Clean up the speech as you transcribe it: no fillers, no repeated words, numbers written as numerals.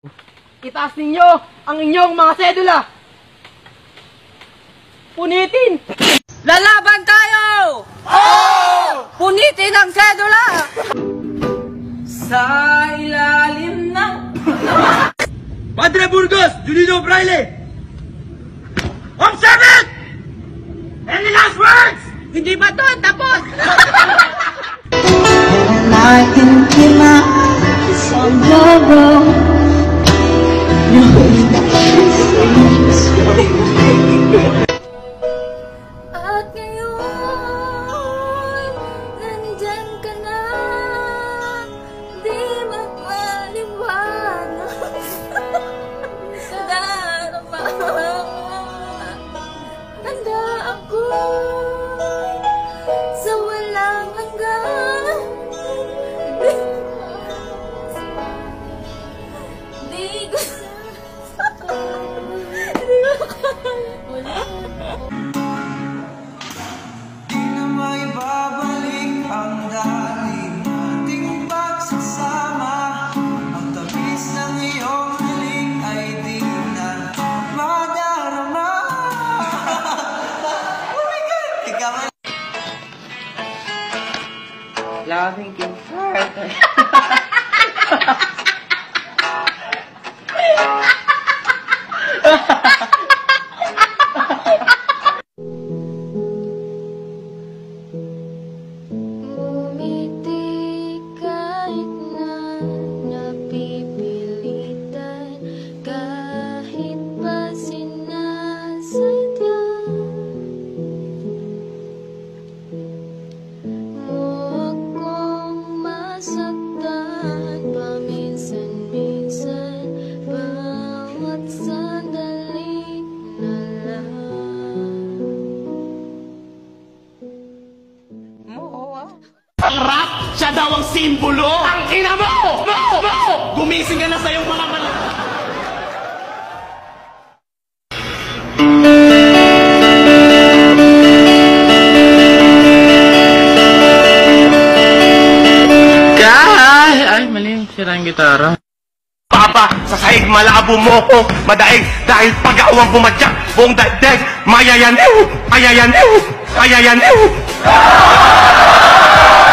Itaas ninyo ang inyong mga sedula. Punitin! Lalaban tayo! Oh! Punitin ang sedula! Sa ilalim ng... Padre Burgos, Junino Braille! Observe it! Any last words? Hindi ba to? Tapos! And I can keep my eyes on the road, knowing that this At ngayon, nandyan ka na, di magmaliwanag sa darama. Handa ako sa walang hanggan. Di ko Di na maibabalik ang dati nating pagsasama. Ang tamis ng iyong halik ay di na madarama. Oh my God! Ikaw ang Laughing inside. Ngumiti kahit na napipilitan, kahit pa sinasadya. Huwag kong masaktan paminsan-minsan, bawat sandali na lang. Ang rap, siya daw ang simbolo! Ang ina mo! Gumising ka na sa iyong mga Ay, mali. Sira yung gitara. Papa, sa sahig malabo mo ko madaig dahil pag-awang bumadyak buong daigdig mayayaniw! Mayayaniw! Mayayaniw!